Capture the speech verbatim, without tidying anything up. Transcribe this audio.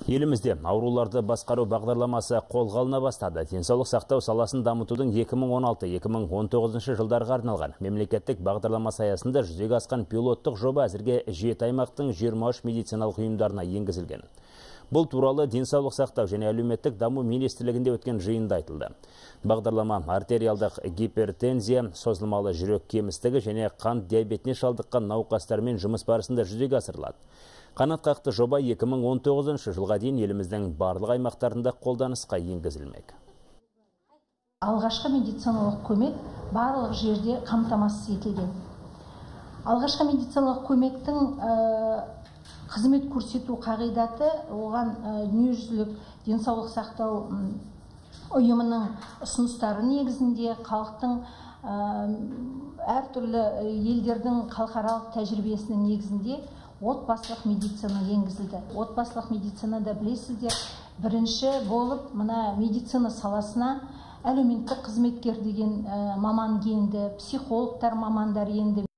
Елімізде ауруларды басқару бағдарламасы қолға алына бастады. Денсаулық сақтау саласын дамытудың екі мың он алты - екі мың он тоғызыншы жылдарға арналған мемлекеттік бағдарламасы аясында жүзеге асқан пилоттық жоба әзірге жеті аймақтың жиырма үш медициналық ұйымдарына енгізілген. Бұл туралы денсаулық сақтау және әлеуметтік даму министрлігінде өткен жиында айтылды. Бағдарлама артериалдық гипертензия, созылмалы жүрек кемістігі және қант диабетіне шалдыққан науқастармен жұмыс барысында жүзеге асырылады. Қанатқақты жоба екі мың он тоғызыншы жылға дейін еліміздің барлық аймақтарында қолданысқа енгізілмек. Алғашқы медициналық көмек барлық жерде қамтамасыз етілген. Алғашқы медициналық көмектің қызмет көрсету қағидаты оған дүниежүзілік денсаулық сақтау ұйымының ұсыныстары негізінде халықтың әртүрлі елдердің халықаралық тәжірибесінің негізінде отбасылық медицина енгізілді. Отбасылық медицинада білесіздер, бірінші болып мына медицина саласына әлеуметтік қызметкер деген маман енді, психологтар мамандар енді.